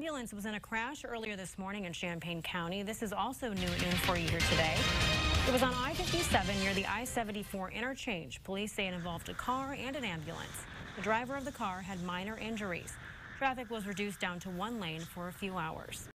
ambulance was in a crash earlier this morning in Champaign County. This is also new at noon for you here today. It was on I-57 near the I-74 interchange. Police say it involved a car and an ambulance. The driver of the car had minor injuries. Traffic was reduced down to one lane for a few hours.